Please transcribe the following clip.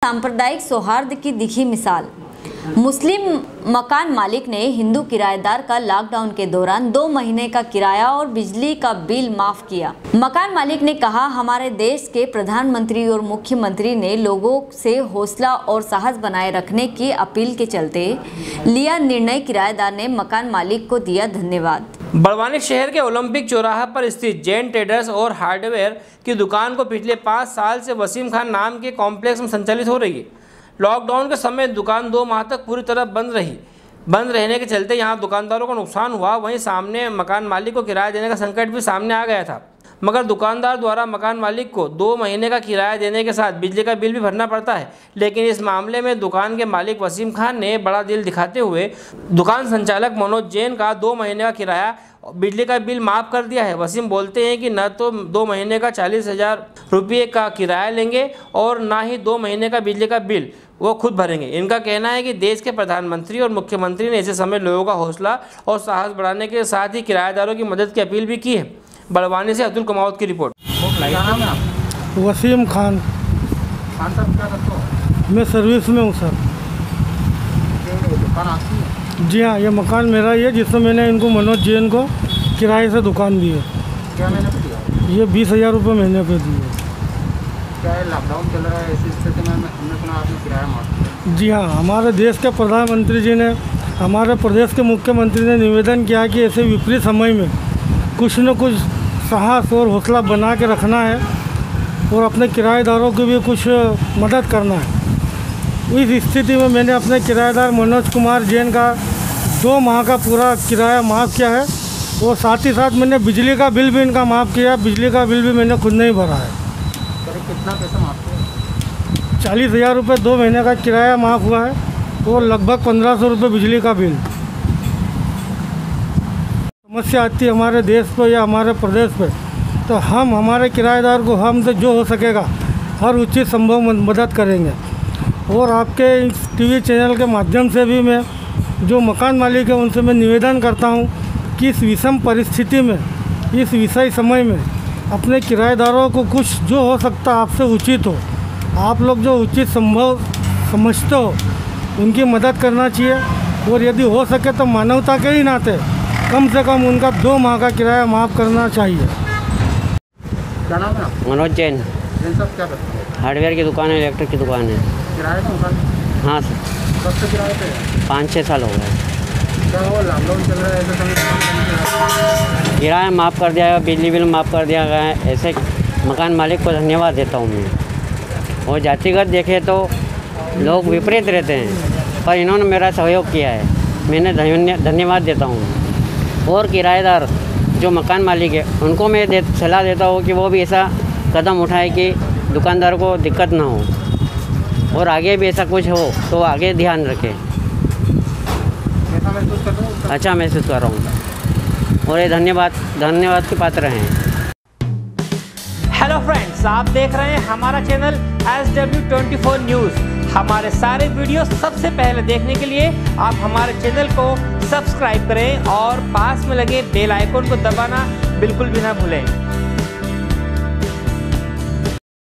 सांप्रदायिक सौहार्द की दिखी मिसाल। मुस्लिम मकान मालिक ने हिंदू किराएदार का लॉकडाउन के दौरान 2 महीने का किराया और बिजली का बिल माफ किया। मकान मालिक ने कहा, हमारे देश के प्रधानमंत्री और मुख्यमंत्री ने लोगों से हौसला और साहस बनाए रखने की अपील के चलते लिया निर्णय। किराएदार ने मकान मालिक को दिया धन्यवाद। बड़वानी शहर के ओलंपिक चौराहा पर स्थित जैन ट्रेडर्स और हार्डवेयर की दुकान को पिछले 5 साल से वसीम खान नाम के कॉम्प्लेक्स में संचालित हो रही है। लॉकडाउन के समय दुकान 2 माह तक पूरी तरह बंद रहने के चलते यहां दुकानदारों को नुकसान हुआ। वहीं सामने मकान मालिक को किराया देने का संकट भी सामने आ गया था, मगर दुकानदार द्वारा मकान मालिक को 2 महीने का किराया देने के साथ बिजली का बिल भी भरना पड़ता है। लेकिन इस मामले में दुकान के मालिक वसीम खान ने बड़ा दिल दिखाते हुए दुकान संचालक मनोज जैन का 2 महीने का किराया बिजली का बिल माफ़ कर दिया है। वसीम बोलते हैं कि न तो 2 महीने का 40,000 रुपये का किराया लेंगे और ना ही 2 महीने का बिजली का बिल वो खुद भरेंगे। इनका कहना है कि देश के प्रधानमंत्री और मुख्यमंत्री ने ऐसे समय लोगों का हौसला और साहस बढ़ाने के साथ ही किराएदारों की मदद की अपील भी की है। बड़वानी से अब्दुल कमावत की रिपोर्ट। वसीम खान। साहब क्या करते हो? मैं सर्विस में हूँ सर। दुकान आपकी है? जी हाँ, ये मकान मेरा ही है जिसमें मैंने इनको मनोज जैन को किराए से दुकान दी है। क्या महीने पे दिया? ये 20,000 रुपये महीने पे दिए। क्या है, लॉकडाउन चल रहा है, ऐसी स्थिति में हमने सुना आपने किराया माफ किया? जी हाँ, हमारे देश के प्रधानमंत्री जी ने, हमारे प्रदेश के मुख्यमंत्री ने निवेदन किया कि ऐसे विपरीत समय में कुछ न कुछ साहस और हौसला बना के रखना है और अपने किराएदारों की भी कुछ मदद करना है। इस स्थिति में मैंने अपने किराएदार मनोज कुमार जैन का 2 माह का पूरा किराया माफ़ किया है और साथ ही साथ मैंने बिजली का बिल भी इनका माफ़ किया। बिजली का बिल भी मैंने खुद नहीं भरा है। कितना पैसा माफ किया? 40,000 रुपये 2 महीने का किराया माफ़ हुआ है और लगभग 1,500 रुपये बिजली का बिल। समस्या आती है हमारे देश पर या हमारे प्रदेश पर, तो हम हमारे किराएदार को हमसे जो हो सकेगा हर उचित संभव मदद करेंगे। और आपके इस टीवी चैनल के माध्यम से भी मैं जो मकान मालिक है उनसे मैं निवेदन करता हूं कि इस विषम परिस्थिति में, इस विषय समय में अपने किराएदारों को कुछ जो हो सकता आपसे उचित हो, आप लोग जो उचित संभव समझते हो उनकी मदद करना चाहिए। और यदि हो सके तो मानवता के ही नाते कम से कम उनका 2 माह का किराया माफ़ करना चाहिए। क्या नाम है आपका? मनोज जैन। जैन साहब क्या करते हैं? हार्डवेयर की दुकान है, इलेक्ट्रिक की दुकान है। किराए की दुकान? हाँ सर। कब से किराए पे है? 5-6 साल हो गए। क्या हुआ, लॉकडाउन चल रहा है, ऐसे समय किराया माफ़ कर दिया गया, बिजली बिल माफ़ कर दिया गया है। ऐसे मकान मालिक को धन्यवाद देता हूँ मैं। और जातिगत देखें तो लोग विपरीत रहते हैं, पर इन्होंने मेरा सहयोग किया है, मैंने धन्यवाद देता हूँ। और किराएदार जो मकान मालिक है उनको मैं सलाह देता हूँ कि वो भी ऐसा कदम उठाए कि दुकानदार को दिक्कत ना हो और आगे भी ऐसा कुछ हो तो आगे ध्यान रखें। ऐसा महसूस कर रहा हूँ? अच्छा महसूस कर रहा हूँ और ये धन्यवाद के पात्र हैं। हेलो फ्रेंड्स, आप देख रहे हैं हमारा चैनल SW24 न्यूज़। हमारे सारे वीडियो सबसे पहले देखने के लिए आप हमारे चैनल को सब्सक्राइब करें और पास में लगे बेल आइकन को दबाना बिल्कुल भी ना भूलें।